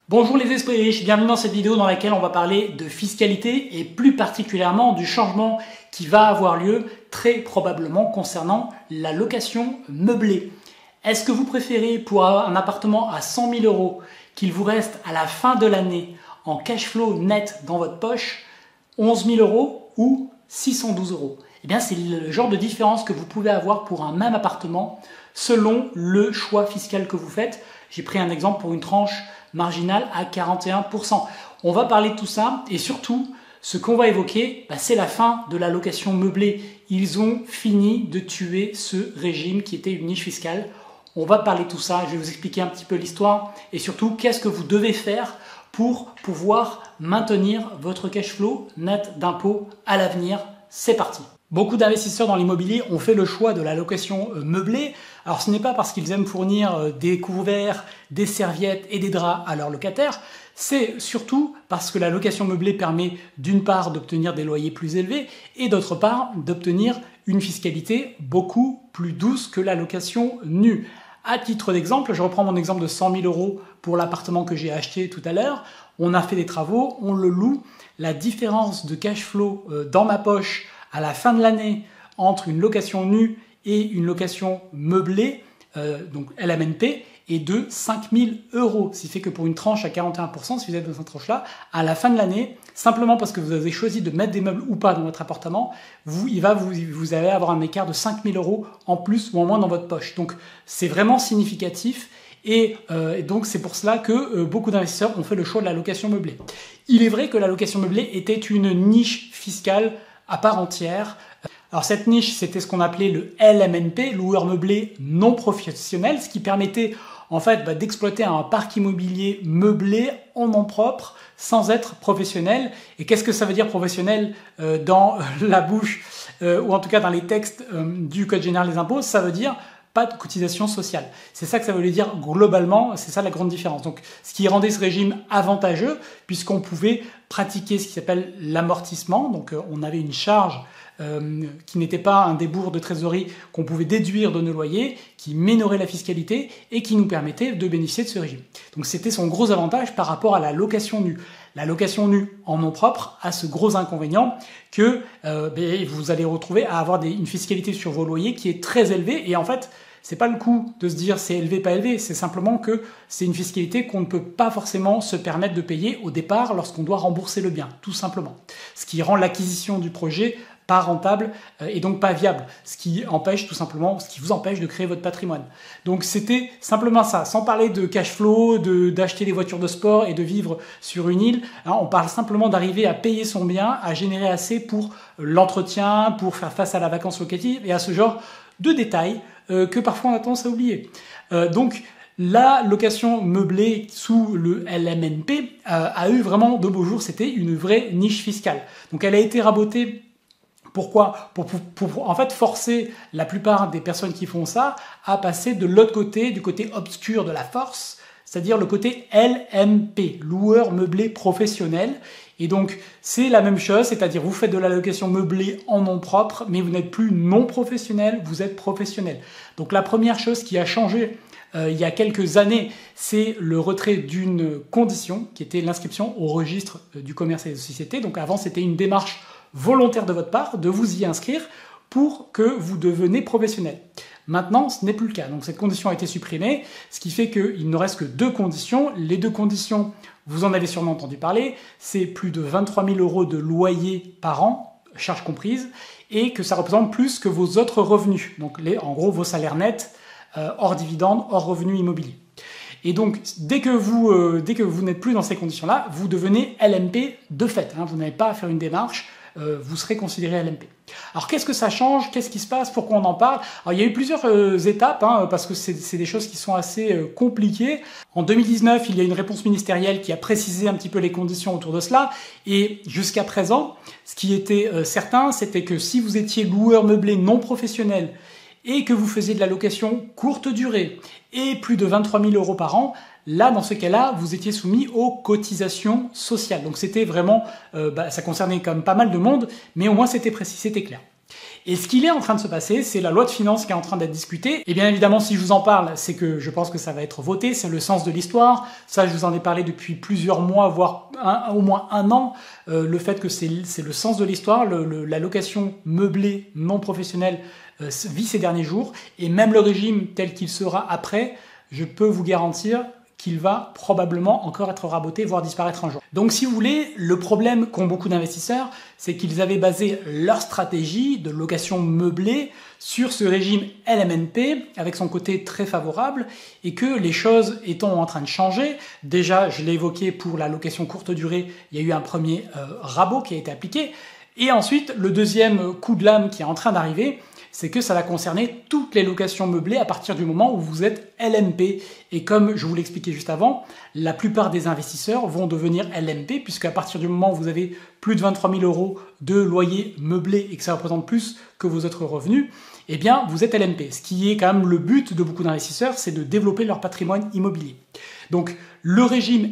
Bonjour les esprits riches, bienvenue dans cette vidéo dans laquelle on va parler de fiscalité et plus particulièrement du changement qui va avoir lieu très probablement concernant la location meublée. Est-ce que vous préférez pour un appartement à 100 000 euros qu'il vous reste à la fin de l'année en cash flow net dans votre poche 11 000 euros ou 612 euros? Eh bien c'est le genre de différence que vous pouvez avoir pour un même appartement selon le choix fiscal que vous faites. J'ai pris un exemple pour une tranche marginale à 41%. On va parler de tout ça et surtout, ce qu'on va évoquer, c'est la fin de la location meublée. Ils ont fini de tuer ce régime qui était une niche fiscale. On va parler de tout ça, je vais vous expliquer un petit peu l'histoire et surtout qu'est-ce que vous devez faire pour pouvoir maintenir votre cash flow net d'impôts à l'avenir. C'est parti. Beaucoup d'investisseurs dans l'immobilier ont fait le choix de la location meublée. Alors ce n'est pas parce qu'ils aiment fournir des couverts, des serviettes et des draps à leurs locataires, c'est surtout parce que la location meublée permet d'une part d'obtenir des loyers plus élevés et d'autre part d'obtenir une fiscalité beaucoup plus douce que la location nue. À titre d'exemple, je reprends mon exemple de 100 000 euros pour l'appartement que j'ai acheté tout à l'heure. On a fait des travaux, on le loue. La différence de cash flow dans ma poche à la fin de l'année entre une location nue et une location meublée, donc LMNP, est de 5 000 euros. Ce qui fait que pour une tranche à 41%, si vous êtes dans cette tranche-là, à la fin de l'année, simplement parce que vous avez choisi de mettre des meubles ou pas dans votre appartement, vous allez avoir un écart de 5 000 euros en plus ou en moins dans votre poche. Donc c'est vraiment significatif. Et donc c'est pour cela que beaucoup d'investisseurs ont fait le choix de la location meublée. Il est vrai que la location meublée était une niche fiscale à part entière. Alors cette niche, c'était ce qu'on appelait le LMNP, loueur meublé non professionnel, ce qui permettait en fait d'exploiter un parc immobilier meublé en nom propre sans être professionnel. Et qu'est-ce que ça veut dire professionnel dans la bouche ou en tout cas dans les textes du Code général des impôts? Ça veut dire pas de cotisation sociale. C'est ça que ça voulait dire globalement, c'est ça la grande différence. Donc, ce qui rendait ce régime avantageux, puisqu'on pouvait pratiquer ce qui s'appelle l'amortissement. Donc, on avait une charge qui n'était pas un débours de trésorerie qu'on pouvait déduire de nos loyers, qui minorait la fiscalité et qui nous permettait de bénéficier de ce régime. Donc, c'était son gros avantage par rapport à la location nue. La location nue en nom propre a ce gros inconvénient que vous allez retrouver à avoir une fiscalité sur vos loyers qui est très élevée et en fait, c'est pas le coup de se dire c'est élevé, pas élevé, c'est simplement que c'est une fiscalité qu'on ne peut pas forcément se permettre de payer au départ lorsqu'on doit rembourser le bien, tout simplement. Ce qui rend l'acquisition du projet pas rentable et donc pas viable, ce qui vous empêche de créer votre patrimoine. Donc c'était simplement ça, sans parler de cash flow, d'acheter des voitures de sport et de vivre sur une île, hein, on parle simplement d'arriver à payer son bien, à générer assez pour l'entretien, pour faire face à la vacance locative et à ce genre de détails que parfois on a tendance à oublier. Donc la location meublée sous le LMNP a eu vraiment de beaux jours, c'était une vraie niche fiscale. Donc elle a été rabotée. Pourquoi ? Pour en fait forcer la plupart des personnes qui font ça à passer de l'autre côté, du côté obscur de la force, c'est-à-dire le côté LMP, loueur meublé professionnel. Et donc c'est la même chose, c'est-à-dire vous faites de la location meublée en nom propre, mais vous n'êtes plus non professionnel, vous êtes professionnel. Donc la première chose qui a changé il y a quelques années, c'est le retrait d'une condition qui était l'inscription au registre du commerce et des sociétés. Donc avant c'était une démarche volontaire de votre part de vous y inscrire pour que vous deveniez professionnel. Maintenant, ce n'est plus le cas. Donc cette condition a été supprimée, ce qui fait qu'il ne reste que deux conditions. Les deux conditions, vous en avez sûrement entendu parler, c'est plus de 23 000 euros de loyer par an, charges comprises, et que ça représente plus que vos autres revenus. Donc en gros, vos salaires nets, hors dividendes, hors revenus immobiliers. Et donc, dès que vous n'êtes plus dans ces conditions-là, vous devenez LMP de fait. Hein, vous n'avez pas à faire une démarche, vous serez considéré LMP. Alors qu'est-ce que ça change? Qu'est-ce qui se passe? Pourquoi on en parle? Alors il y a eu plusieurs étapes, parce que c'est des choses qui sont assez compliquées. En 2019, il y a une réponse ministérielle qui a précisé un petit peu les conditions autour de cela. Et jusqu'à présent, ce qui était certain, c'était que si vous étiez loueur meublé non professionnel et que vous faisiez de la location courte durée et plus de 23 000 euros par an, là, dans ce cas-là, vous étiez soumis aux cotisations sociales. Donc c'était vraiment, ça concernait quand même pas mal de monde, mais au moins c'était précis, c'était clair. Et ce qu'il est en train de se passer, c'est la loi de finances qui est en train d'être discutée. Et bien évidemment, si je vous en parle, c'est que je pense que ça va être voté, c'est le sens de l'histoire. Ça, je vous en ai parlé depuis plusieurs mois, voire au moins un an. Le fait que c'est le sens de l'histoire, la location meublée non professionnelle vit ces derniers jours. Et même le régime tel qu'il sera après, je peux vous garantir qu'il va probablement encore être raboté, voire disparaître un jour. Donc si vous voulez, le problème qu'ont beaucoup d'investisseurs, c'est qu'ils avaient basé leur stratégie de location meublée sur ce régime LMNP, avec son côté très favorable, et que les choses étant en train de changer, déjà, je l'ai évoqué pour la location courte durée, il y a eu un premier rabot qui a été appliqué, et ensuite, le deuxième coup de lame qui est en train d'arriver, c'est que ça va concerner toutes les locations meublées à partir du moment où vous êtes LMP. Et comme je vous l'expliquais juste avant, la plupart des investisseurs vont devenir LMP, puisqu'à partir du moment où vous avez plus de 23 000 € de loyer meublé et que ça représente plus que vos autres revenus, eh bien, vous êtes LMP. Ce qui est quand même le but de beaucoup d'investisseurs, c'est de développer leur patrimoine immobilier. Donc, le régime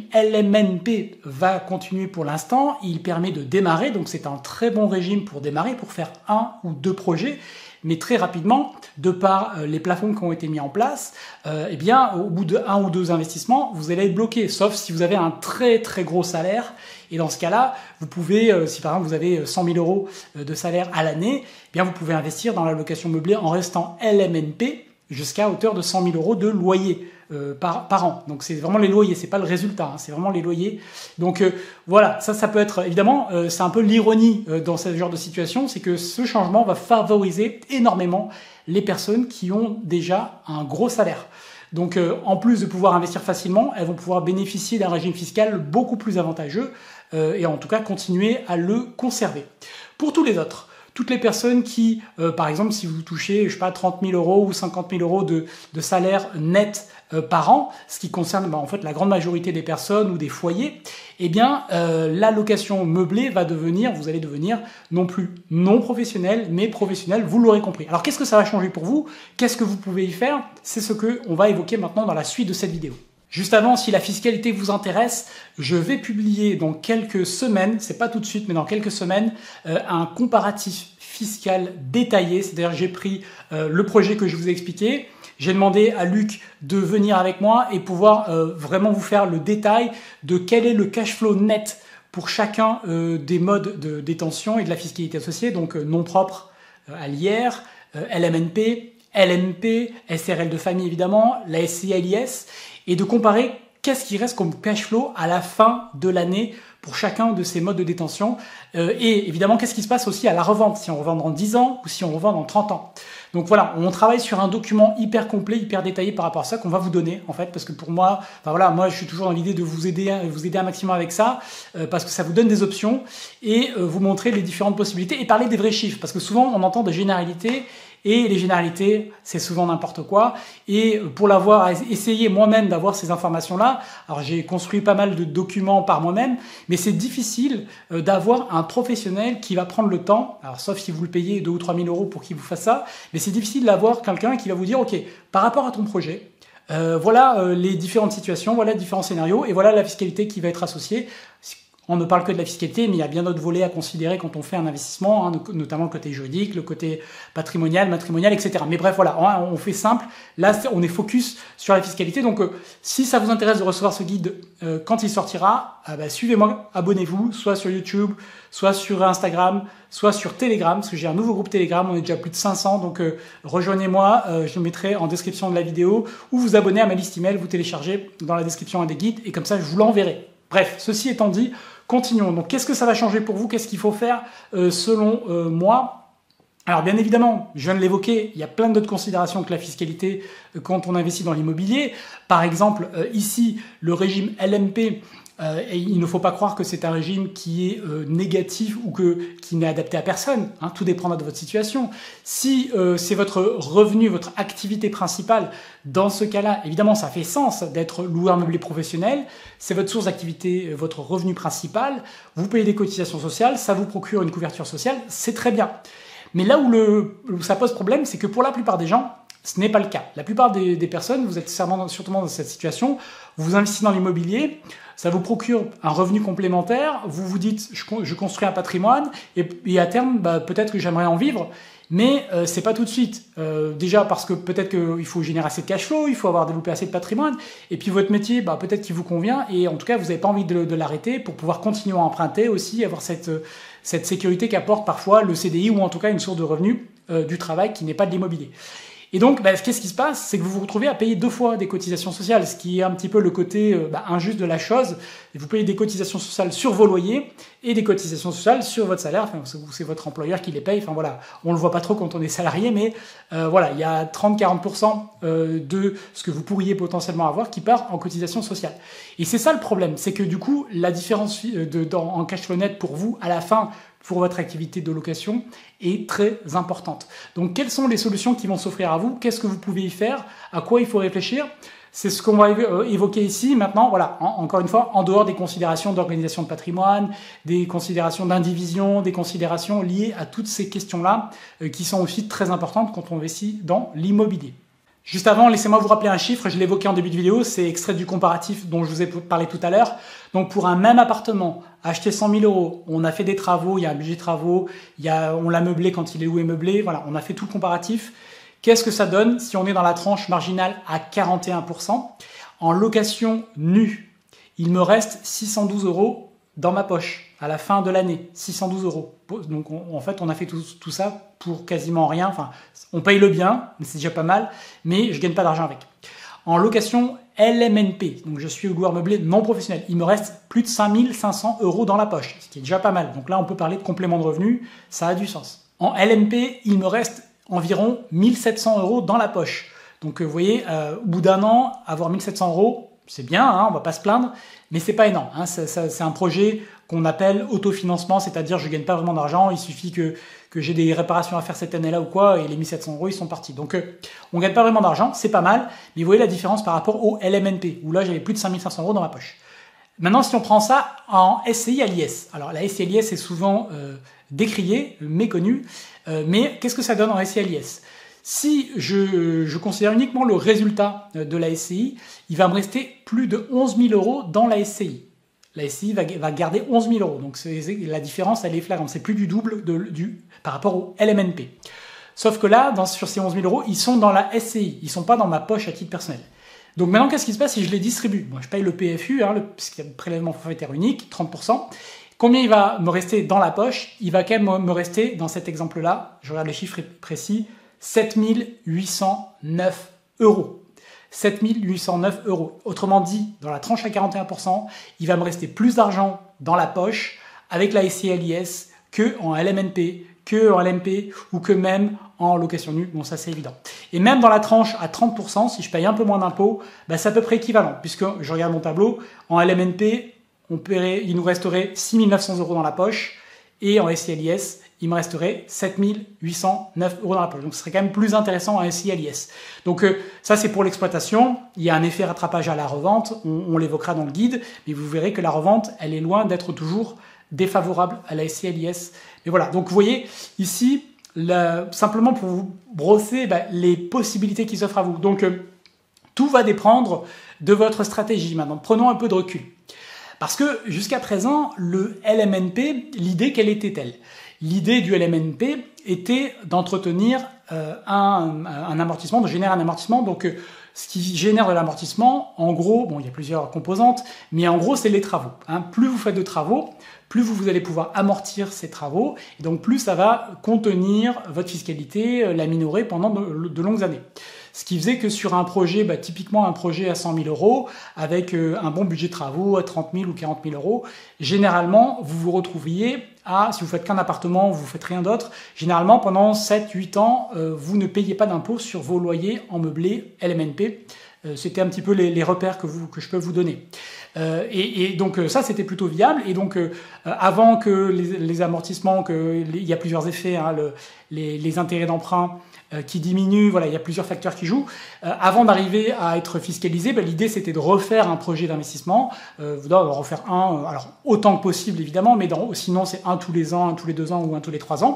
LMNP va continuer pour l'instant. Il permet de démarrer, donc c'est un très bon régime pour démarrer, pour faire 1 ou 2 projets. Mais très rapidement, de par les plafonds qui ont été mis en place, eh bien, au bout de 1 ou 2 investissements, vous allez être bloqué, sauf si vous avez un très très gros salaire. Et dans ce cas-là, vous pouvez, si par exemple vous avez 100 000 € de salaire à l'année, eh bien vous pouvez investir dans la location meublée en restant LMNP jusqu'à hauteur de 100 000 € de loyer par an. Donc c'est vraiment les loyers, c'est pas le résultat, hein, c'est vraiment les loyers. Donc voilà, ça peut être, évidemment, c'est un peu l'ironie dans ce genre de situation, c'est que ce changement va favoriser énormément les personnes qui ont déjà un gros salaire. Donc en plus de pouvoir investir facilement, elles vont pouvoir bénéficier d'un régime fiscal beaucoup plus avantageux et en tout cas continuer à le conserver. Pour tous les autres, toutes les personnes qui, par exemple, si vous touchez, je sais pas, 30 000 € ou 50 000 € de salaire net par an, ce qui concerne en fait la grande majorité des personnes ou des foyers, eh bien la location meublée va devenir, vous allez devenir non plus non professionnel, mais professionnel, vous l'aurez compris. Alors qu'est-ce que ça va changer pour vous? Qu'est-ce que vous pouvez y faire? C'est ce qu'on va évoquer maintenant dans la suite de cette vidéo. Juste avant, si la fiscalité vous intéresse, je vais publier dans quelques semaines, c'est pas tout de suite, mais dans quelques semaines, un comparatif fiscal détaillé. C'est-à-dire j'ai pris le projet que je vous ai expliqué, j'ai demandé à Luc de venir avec moi et pouvoir vraiment vous faire le détail de quel est le cash flow net pour chacun des modes de détention et de la fiscalité associée, donc non propre à l'IR, LMNP, LMP, SRL de famille évidemment, la SCI LIS, et de comparer qu'est-ce qui reste comme cash flow à la fin de l'année pour chacun de ces modes de détention. Et évidemment, qu'est-ce qui se passe aussi à la revente, si on revend dans 10 ans ou si on revend dans 30 ans. Donc voilà, on travaille sur un document hyper complet, hyper détaillé par rapport à ça qu'on va vous donner en fait, parce que pour moi, enfin voilà, moi je suis toujours dans l'idée de vous aider un maximum avec ça, parce que ça vous donne des options et vous montrer les différentes possibilités et parler des vrais chiffres, parce que souvent on entend des généralités. Et les généralités, c'est souvent n'importe quoi. Et pour l'avoir essayé moi-même d'avoir ces informations-là, alors j'ai construit pas mal de documents par moi-même, mais c'est difficile d'avoir un professionnel qui va prendre le temps, alors sauf si vous le payez 2 ou 3 000 € pour qu'il vous fasse ça, mais c'est difficile d'avoir quelqu'un qui va vous dire, ok, par rapport à ton projet, voilà les différentes situations, voilà les différents scénarios, et voilà la fiscalité qui va être associée. On ne parle que de la fiscalité, mais il y a bien d'autres volets à considérer quand on fait un investissement, hein, notamment le côté juridique, le côté patrimonial, matrimonial, etc. Mais bref, voilà, on fait simple. Là, on est focus sur la fiscalité. Donc, si ça vous intéresse de recevoir ce guide quand il sortira, suivez-moi, abonnez-vous, soit sur YouTube, soit sur Instagram, soit sur Telegram, parce que j'ai un nouveau groupe Telegram, on est déjà plus de 500, donc rejoignez-moi, je le mettrai en description de la vidéo, ou vous abonnez à ma liste email, vous téléchargez dans la description un des guides, et comme ça, je vous l'enverrai. Bref, ceci étant dit, continuons. Donc, qu'est-ce que ça va changer pour vous? Qu'est-ce qu'il faut faire selon moi? Alors, bien évidemment, je viens de l'évoquer, il y a plein d'autres considérations que la fiscalité quand on investit dans l'immobilier. Par exemple, ici, le régime LMP, et il ne faut pas croire que c'est un régime qui est négatif ou qui n'est adapté à personne. Hein, tout dépendra de votre situation. Si c'est votre revenu, votre activité principale, dans ce cas-là, évidemment, ça fait sens d'être loueur meublé professionnel. C'est votre source d'activité, votre revenu principal. Vous payez des cotisations sociales, ça vous procure une couverture sociale, c'est très bien. Mais là où ça pose problème, c'est que pour la plupart des gens, ce n'est pas le cas. La plupart des personnes, vous êtes surtout dans cette situation, vous investissez dans l'immobilier, ça vous procure un revenu complémentaire, vous vous dites je construis un patrimoine et à terme peut-être que j'aimerais en vivre, mais c'est pas tout de suite. Déjà parce que peut-être qu'il faut générer assez de cash flow, il faut avoir développé assez de patrimoine, et puis votre métier peut-être qu'il vous convient et en tout cas vous n'avez pas envie de l'arrêter pour pouvoir continuer à emprunter aussi, avoir cette sécurité qu'apporte parfois le CDI ou en tout cas une source de revenus du travail qui n'est pas de l'immobilier. Et donc, qu'est-ce qui se passe? C'est que vous vous retrouvez à payer 2 fois des cotisations sociales, ce qui est un petit peu le côté injuste de la chose. Et vous payez des cotisations sociales sur vos loyers et des cotisations sociales sur votre salaire. Enfin, c'est votre employeur qui les paye. Enfin voilà, on le voit pas trop quand on est salarié, mais voilà, il y a 30-40% de ce que vous pourriez potentiellement avoir qui part en cotisation sociale. Et c'est ça le problème, c'est que du coup, la différence en cash flow net pour vous à la fin, pour votre activité de location est très importante. Donc, quelles sont les solutions qui vont s'offrir à vous? Qu'est-ce que vous pouvez y faire? À quoi il faut réfléchir? C'est ce qu'on va évoquer ici. Maintenant, voilà, encore une fois, en dehors des considérations d'organisation de patrimoine, des considérations d'indivision, des considérations liées à toutes ces questions-là qui sont aussi très importantes quand on investit dans l'immobilier. Juste avant, laissez-moi vous rappeler un chiffre, je l'ai évoqué en début de vidéo, c'est extrait du comparatif dont je vous ai parlé tout à l'heure. Donc pour un même appartement, acheté 100 000 €, on a fait des travaux, il y a un budget de travaux, on l'a meublé quand il est loué meublé, voilà, on a fait tout le comparatif. Qu'est-ce que ça donne si on est dans la tranche marginale à 41%? En location nue, il me reste 612 € dans ma poche à la fin de l'année, 612 €. Donc en fait, on a fait tout ça pour quasiment rien. Enfin, on paye le bien, mais c'est déjà pas mal, mais je gagne pas d'argent avec. En location LMNP, donc je suis loueur meublé non professionnel, il me reste plus de 5 500 € dans la poche, ce qui est déjà pas mal. Donc là, on peut parler de complément de revenu, ça a du sens. En LMP, il me reste environ 1 700 € dans la poche. Donc vous voyez, au bout d'un an, avoir 1 700 €, c'est bien, hein, on va pas se plaindre, mais c'est pas énorme. Hein, c'est un projet qu'on appelle autofinancement, c'est-à-dire je gagne pas vraiment d'argent, il suffit que j'ai des réparations à faire cette année-là ou quoi, et les 1 700 € ils sont partis. Donc on gagne pas vraiment d'argent, c'est pas mal, mais vous voyez la différence par rapport au LMNP, où là j'avais plus de 5 500 € dans ma poche. Maintenant, si on prend ça en SCI à l'IS, alors la SCI à l'IS est souvent décriée, méconnue, mais qu'est-ce que ça donne en SCI à l'IS? Si je considère uniquement le résultat de la SCI, il va me rester plus de 11 000 € dans la SCI. La SCI va garder 11 000 €. Donc la différence, elle est flagrante. C'est plus du double par rapport au LMNP. Sauf que là, sur ces 11 000 €, ils sont dans la SCI. Ils ne sont pas dans ma poche à titre personnel. Donc maintenant, qu'est-ce qui se passe si je les distribue? Moi, je paye le PFU, puisqu'il y a le prélèvement forfaitaire unique, 30%. Combien il va me rester dans la poche? Il va quand même me rester, dans cet exemple-là, je regarde les chiffres précis, 7 809 €. 7 809 €. Autrement dit, dans la tranche à 41%, il va me rester plus d'argent dans la poche avec la SCI à l'IS que en LMNP, que en LMP ou que même en location nue. Bon, ça c'est évident. Et même dans la tranche à 30%, si je paye un peu moins d'impôts, c'est à peu près équivalent. Puisque je regarde mon tableau, en LMNP, il nous resterait 6 900 € dans la poche et en SCI à l'IS, il me resterait 7 809 € dans la poche. Donc ce serait quand même plus intéressant en SCI à l'IS. Donc ça c'est pour l'exploitation. Il y a un effet rattrapage à la revente, on l'évoquera dans le guide, mais vous verrez que la revente, elle est loin d'être toujours défavorable à la SCI à l'IS. Mais voilà, donc vous voyez ici, simplement pour vous brosser les possibilités qui s'offrent à vous. Donc tout va dépendre de votre stratégie. Maintenant, prenons un peu de recul. Parce que jusqu'à présent, le LMNP, l'idée, quelle était-elle? L'idée du LMNP était d'entretenir un amortissement, de générer un amortissement. Donc, ce qui génère de l'amortissement, en gros, bon, il y a plusieurs composantes, mais en gros, c'est les travaux. Plus vous faites de travaux, plus vous allez pouvoir amortir ces travaux, et donc plus ça va contenir votre fiscalité, la minorer pendant de longues années. Ce qui faisait que sur un projet, typiquement un projet à 100 000 €, avec un bon budget de travaux à 30 000 ou 40 000 €, généralement, vous vous retrouviez si vous faites qu'un appartement, vous ne faites rien d'autre, généralement pendant 7-8 ans, vous ne payez pas d'impôt sur vos loyers en meublé LMNP. C'était un petit peu les repères que je peux vous donner. Et donc ça, c'était plutôt viable. Et donc, avant que les amortissements, il y a plusieurs effets, les intérêts d'emprunt qui diminuent, voilà, il y a plusieurs facteurs qui jouent. Avant d'arriver à être fiscalisé, l'idée c'était de refaire un projet d'investissement, refaire alors autant que possible évidemment, mais sinon c'est un tous les ans, un tous les 2 ans ou un tous les 3 ans.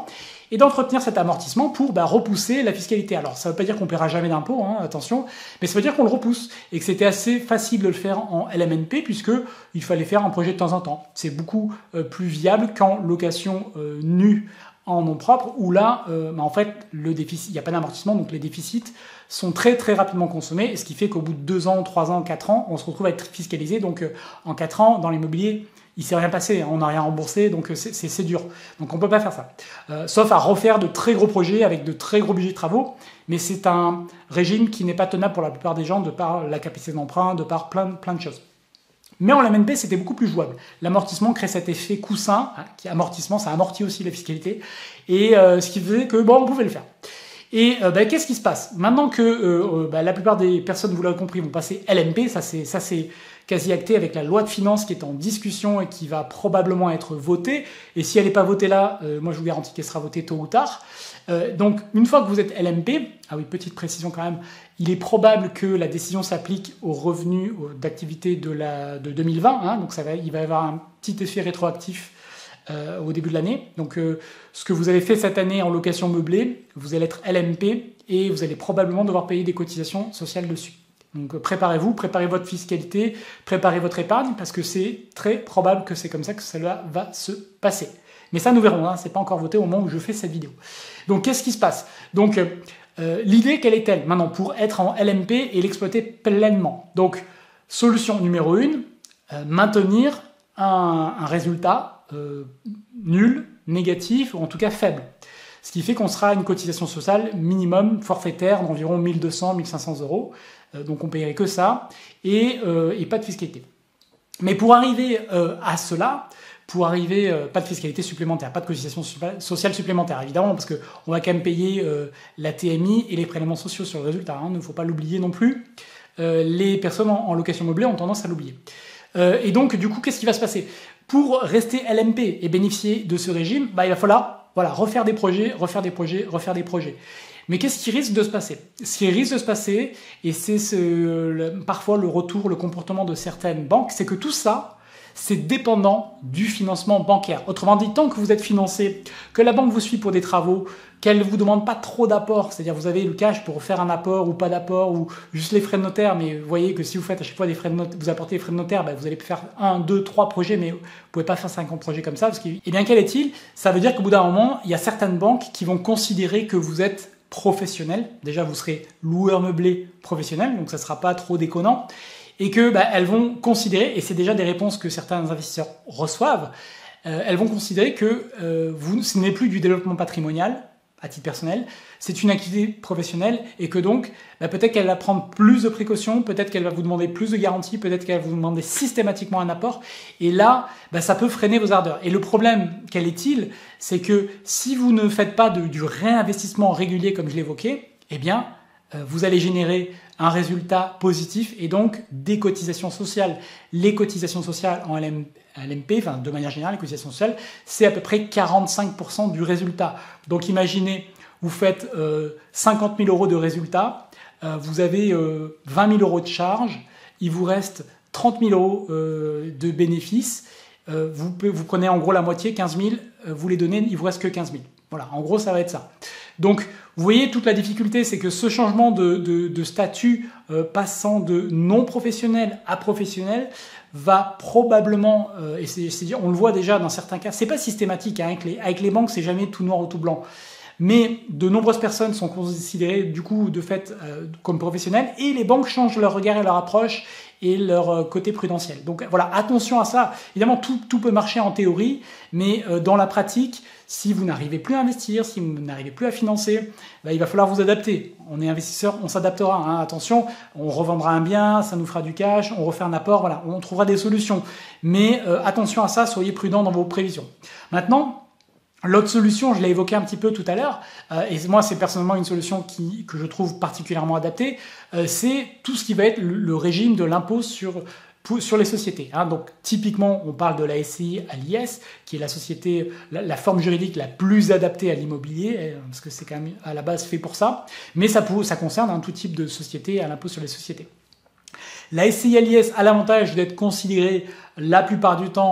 et d'entretenir cet amortissement pour repousser la fiscalité. Alors ça ne veut pas dire qu'on ne paiera jamais d'impôt, hein, attention, mais ça veut dire qu'on le repousse et que c'était assez facile de le faire en LMNP puisque il fallait faire un projet de temps en temps. C'est beaucoup plus viable qu'en location nue en nom propre où là, en fait, le déficit, il n'y a pas d'amortissement, donc les déficits sont très très rapidement consommés, ce qui fait qu'au bout de 2 ans, 3 ans, 4 ans, on se retrouve à être fiscalisé. Donc en 4 ans, dans l'immobilier, il ne s'est rien passé, on n'a rien remboursé, donc c'est dur. Donc on ne peut pas faire ça. Sauf à refaire de très gros projets avec de très gros budgets de travaux, mais c'est un régime qui n'est pas tenable pour la plupart des gens de par la capacité d'emprunt, de par plein de choses. Mais en LMNP, c'était beaucoup plus jouable. L'amortissement crée cet effet coussin, qui amortissement, ça amortit aussi la fiscalité, et ce qui faisait que on pouvait le faire. Et qu'est-ce qui se passe? Maintenant que la plupart des personnes, vous l'avez compris, vont passer LMP, ça c'est quasi acté avec la loi de finances qui est en discussion et qui va probablement être votée. Et si elle n'est pas votée là, moi je vous garantis qu'elle sera votée tôt ou tard. Donc une fois que vous êtes LMP, ah oui, petite précision quand même, il est probable que la décision s'applique aux revenus d'activité de 2020, hein, donc il va y avoir un petit effet rétroactif au début de l'année. Donc ce que vous avez fait cette année en location meublée, vous allez être LMP et vous allez probablement devoir payer des cotisations sociales dessus. Donc préparez-vous, préparez votre fiscalité, préparez votre épargne parce que c'est très probable que c'est comme ça que cela va se passer. Mais ça nous verrons, hein, c'est pas encore voté au moment où je fais cette vidéo. Donc qu'est-ce qui se passe? Donc l'idée, quelle est-elle maintenant pour être en LMP et l'exploiter pleinement? Donc solution numéro 1, maintenir un résultat nul, négatif ou en tout cas faible. Ce qui fait qu'on sera à une cotisation sociale minimum forfaitaire d'environ 1200-1500 euros. Donc on payerait que ça et pas de fiscalité. Mais pour arriver à cela, pas de fiscalité supplémentaire, pas de cotisation sociale supplémentaire, évidemment, parce qu'on va quand même payer la TMI et les prélèvements sociaux sur le résultat. Il ne faut pas l'oublier non plus. Les personnes en location meublée ont tendance à l'oublier. Et donc, du coup, qu'est-ce qui va se passer? Pour rester LMP et bénéficier de ce régime, il va falloir refaire des projets. Mais qu'est-ce qui risque de se passer? Ce qui risque de se passer, et c'est parfois le comportement de certaines banques, c'est que tout ça, c'est dépendant du financement bancaire. Autrement dit, tant que vous êtes financé, que la banque vous suit pour des travaux, qu'elle ne vous demande pas trop d'apport, c'est-à-dire vous avez le cash pour faire un apport ou pas d'apport, ou juste les frais de notaire, mais vous voyez que si vous faites à chaque fois vous apportez les frais de notaire, vous allez faire 1, 2, 3 projets, mais vous ne pouvez pas faire 50 projets comme ça. Parce que, eh bien, quel est-il? Ça veut dire qu'au bout d'un moment, il y a certaines banques qui vont considérer que vous êtes professionnel. Déjà, vous serez loueur meublé professionnel, donc ça ne sera pas trop déconnant. Et que elles vont considérer, et c'est déjà des réponses que certains investisseurs reçoivent, elles vont considérer que ce n'est plus du développement patrimonial à titre personnel, c'est une activité professionnelle et que donc peut-être qu'elle va prendre plus de précautions, peut-être qu'elle va vous demander plus de garanties, peut-être qu'elle va vous demander systématiquement un apport et là ça peut freiner vos ardeurs. Et le problème, quel est-il? C'est que si vous ne faites pas du réinvestissement régulier comme je l'évoquais, eh bien vous allez générer un résultat positif et donc des cotisations sociales. Les cotisations sociales en LMP, de manière générale, les cotisations sociales, c'est à peu près 45% du résultat. Donc imaginez, vous faites 50 000 euros de résultat, vous avez 20 000 euros de charges, il vous reste 30 000 euros de bénéfices, vous prenez en gros la moitié, 15 000, vous les donnez, il vous reste que 15 000. Voilà, en gros ça va être ça. Donc vous voyez toute la difficulté, c'est que ce changement de statut passant de non professionnel à professionnel va probablement, on le voit déjà dans certains cas, c'est pas systématique, hein, avec les banques c'est jamais tout noir ou tout blanc, mais de nombreuses personnes sont considérées du coup de fait comme professionnelles et les banques changent leur regard et leur approche et leur côté prudentiel. Donc voilà, attention à ça. Évidemment, tout peut marcher en théorie, mais dans la pratique, si vous n'arrivez plus à investir, si vous n'arrivez plus à financer, il va falloir vous adapter. On est investisseur, on s'adaptera. Hein. Attention, on revendra un bien, ça nous fera du cash, on refait un apport, voilà, on trouvera des solutions. Mais attention à ça, soyez prudents dans vos prévisions. Maintenant, l'autre solution, je l'ai évoqué un petit peu tout à l'heure, et moi c'est personnellement une solution que je trouve particulièrement adaptée, c'est tout ce qui va être le régime de l'impôt sur les sociétés. Hein. Donc typiquement, on parle de la SCI à l'IS, qui est la société, la forme juridique la plus adaptée à l'immobilier, parce que c'est quand même à la base fait pour ça, mais ça concerne tout type de société à l'impôt sur les sociétés. La SCI à l'IS a l'avantage d'être considérée la plupart du temps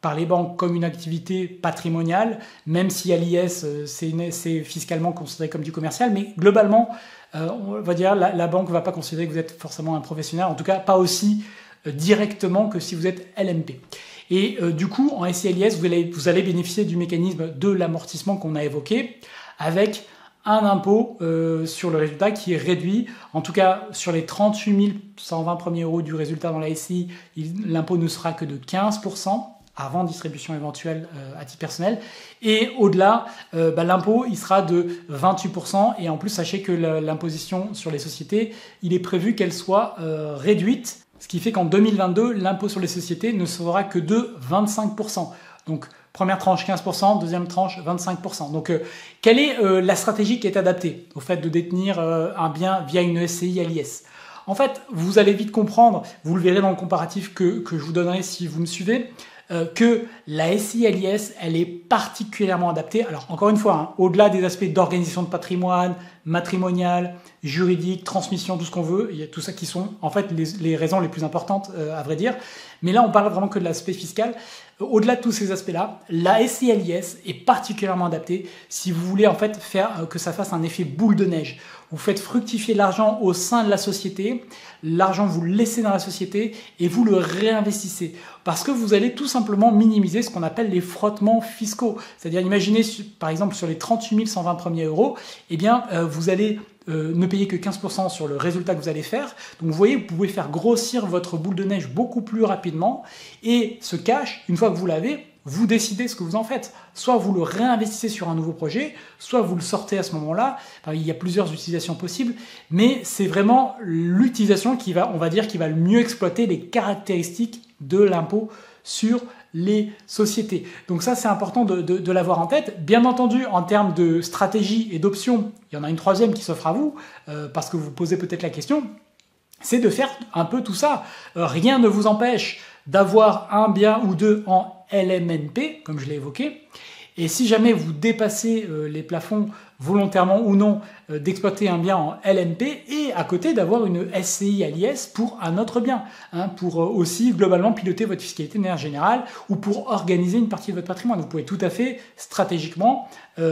par les banques comme une activité patrimoniale, même si à l'IS, c'est fiscalement considéré comme du commercial, mais globalement, on va dire la banque ne va pas considérer que vous êtes forcément un professionnel, en tout cas pas aussi directement que si vous êtes LMP. Et du coup, en SCI et LIS, vous allez bénéficier du mécanisme de l'amortissement qu'on a évoqué, avec un impôt sur le résultat qui est réduit. En tout cas, sur les 38 120 premiers euros du résultat dans la SCI, l'impôt ne sera que de 15%. Avant distribution éventuelle à titre personnel. Et au-delà, l'impôt, il sera de 28%. Et en plus, sachez que l'imposition sur les sociétés, il est prévu qu'elle soit réduite. Ce qui fait qu'en 2022, l'impôt sur les sociétés ne sera que de 25%. Donc, première tranche 15%, deuxième tranche 25%. Donc, quelle est la stratégie qui est adaptée au fait de détenir un bien via une SCI à l'IS ? En fait, vous allez vite comprendre, vous le verrez dans le comparatif que je vous donnerai si vous me suivez, que la SCI à l'IS, elle est particulièrement adaptée. Alors, encore une fois, au-delà des aspects d'organisation de patrimoine, matrimonial, juridique, transmission, tout ce qu'on veut, il y a tout ça qui sont en fait les raisons les plus importantes, à vrai dire. Mais là, on parle vraiment que de l'aspect fiscal. Au-delà de tous ces aspects-là, la SCI à l'IS est particulièrement adaptée si vous voulez en fait faire que ça fasse un effet boule de neige. Vous faites fructifier l'argent au sein de la société, l'argent vous le laissez dans la société et vous le réinvestissez. Parce que vous allez tout simplement minimiser ce qu'on appelle les frottements fiscaux. C'est-à-dire, imaginez par exemple sur les 38 120 premiers euros, eh bien vous allez ne payer que 15% sur le résultat que vous allez faire. Donc vous voyez, vous pouvez faire grossir votre boule de neige beaucoup plus rapidement et ce cash, une fois que vous l'avez, vous décidez ce que vous en faites. Soit vous le réinvestissez sur un nouveau projet, soit vous le sortez à ce moment-là. Enfin, il y a plusieurs utilisations possibles, mais c'est vraiment l'utilisation qui va, on va dire, qui va le mieux exploiter les caractéristiques de l'impôt sur les sociétés. Donc ça, c'est important de l'avoir en tête. Bien entendu, en termes de stratégie et d'options, il y en a une troisième qui s'offre à vous, parce que vous posez peut-être la question, c'est de faire un peu tout ça. Rien ne vous empêche d'avoir un bien ou deux en LMNP, comme je l'ai évoqué. Et si jamais vous dépassez les plafonds volontairement ou non, d'exploiter un bien en LMP et à côté d'avoir une SCI à l'IS pour un autre bien, pour aussi globalement piloter votre fiscalité de manière générale ou pour organiser une partie de votre patrimoine. Vous pouvez tout à fait stratégiquement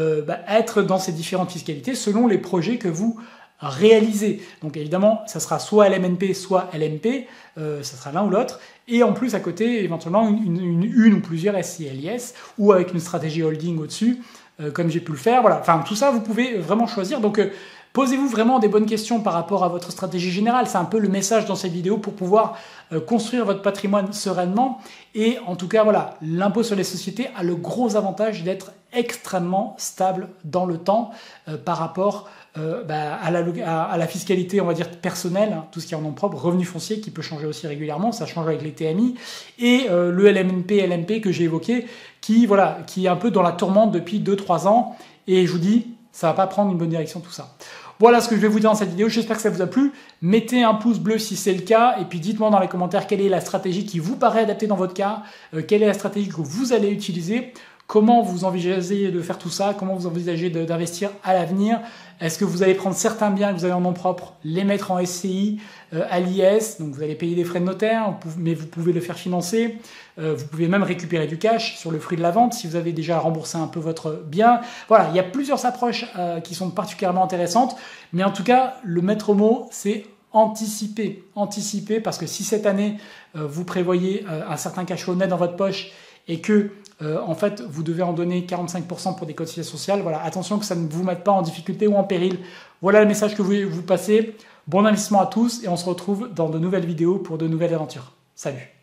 être dans ces différentes fiscalités selon les projets que vous réalisez. Donc évidemment, ça sera soit LMNP, soit LMP, ça sera l'un ou l'autre. Et en plus, à côté, éventuellement, une ou plusieurs SCI à l'IS ou avec une stratégie holding au-dessus, comme j'ai pu le faire. Voilà. Enfin, tout ça, vous pouvez vraiment choisir. Donc, posez-vous vraiment des bonnes questions par rapport à votre stratégie générale. C'est un peu le message dans cette vidéo pour pouvoir construire votre patrimoine sereinement. Et en tout cas, voilà, l'impôt sur les sociétés a le gros avantage d'être extrêmement stable dans le temps par rapport à la fiscalité, on va dire personnelle, tout ce qui est en nom propre, revenu foncier qui peut changer aussi régulièrement, ça change avec les TMI, et le LMNP, LMP que j'ai évoqué, qui est un peu dans la tourmente depuis 2-3 ans, et je vous dis, ça va pas prendre une bonne direction tout ça. Voilà ce que je vais vous dire dans cette vidéo, j'espère que ça vous a plu. Mettez un pouce bleu si c'est le cas, et puis dites-moi dans les commentaires quelle est la stratégie qui vous paraît adaptée dans votre cas, quelle est la stratégie que vous allez utiliser. Comment vous envisagez de faire tout ça? Comment vous envisagez d'investir à l'avenir? Est-ce que vous allez prendre certains biens que vous avez en nom propre, les mettre en SCI, à l'IS, donc vous allez payer des frais de notaire, mais vous pouvez le faire financer. Vous pouvez même récupérer du cash sur le fruit de la vente si vous avez déjà remboursé un peu votre bien. Voilà, il y a plusieurs approches qui sont particulièrement intéressantes, mais en tout cas, le maître mot, c'est anticiper. Anticiper, parce que si cette année, vous prévoyez un certain cash flow net dans votre poche et que en fait, vous devez en donner 45% pour des cotisations sociales. Voilà, attention que ça ne vous mette pas en difficulté ou en péril. Voilà le message que je voulais vous passer. Bon investissement à tous et on se retrouve dans de nouvelles vidéos pour de nouvelles aventures. Salut!